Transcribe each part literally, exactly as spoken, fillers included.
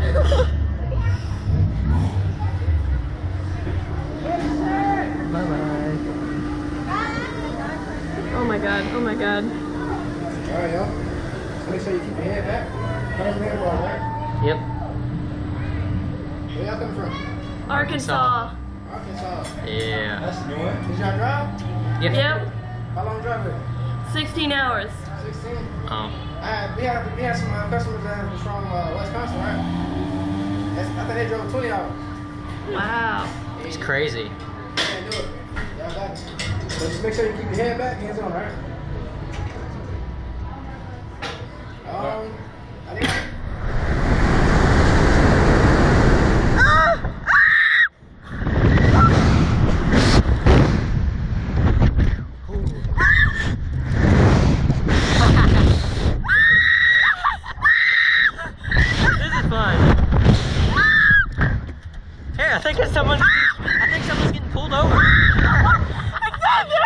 Bye bye. Oh my god, oh my god. Alright, y'all. So make sure you keep your head back. Hands in the handle, alright? Yep. Where y'all coming from? Arkansas. Arkansas. Yeah. That's new one. Did y'all drive? Yep. Yep. How long drive it? sixteen hours. sixteen? Oh. I had, we, had, we had some uh, customers that was from uh, Wisconsin, right? That's, I think they drove twenty hours. Wow. It's crazy. You can't do it. Y'all got it. So just make sure you keep your head back, hands on, right? Um, I think... I think someone's, I think someone's getting pulled over. Xavier!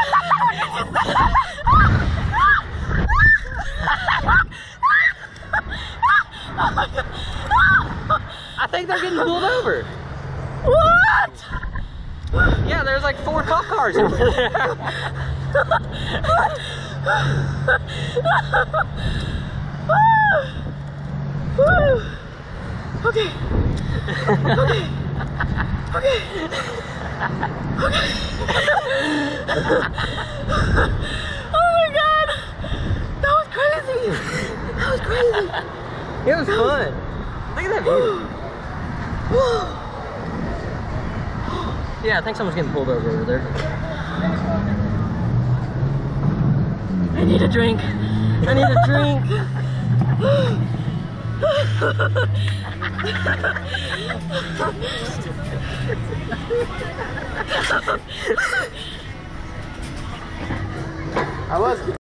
I think they're getting pulled over. What? Yeah, there's like four cop cars over there. Okay. Okay. Okay. Okay. Oh my god. That was crazy. That was crazy. It was fun. Look at that view. Yeah, I think someone's getting pulled over over there. I need a drink. I need a drink. I was